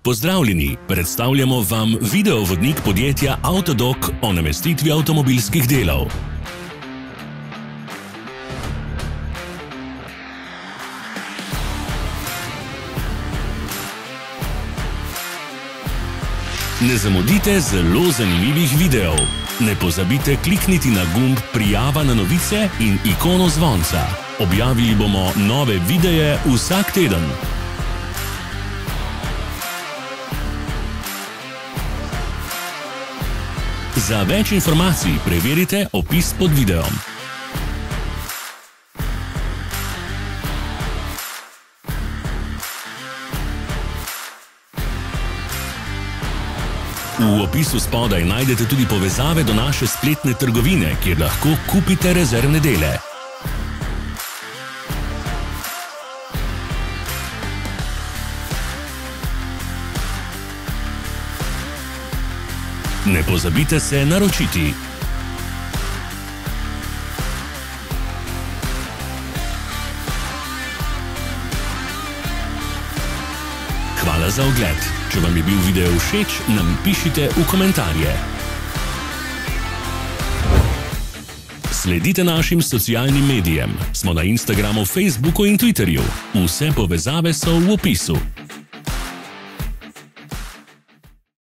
Pozdravljeni, predstavljamo vam videovodnik podjetja Autodoc o namestitvi avtomobilskih delov. Ne zamudite zelo zanimivih videov. Ne pozabite klikniti na gumb Prijava na novice in ikono zvonca. Objavili bomo nove videe vsak teden. Za več informacij preverite opis pod videom. V opisu spodaj najdete tudi povezave do naše spletne trgovine, kjer lahko kupite rezervne dele. Ne pozabite se naročiti. Hvala za ogled. Če vam je bil video všeč, nam pišite v komentarje. Sledite našim socialnim medijem. Smo na Instagramu, Facebooku in Twitterju. Vse povezave so v opisu.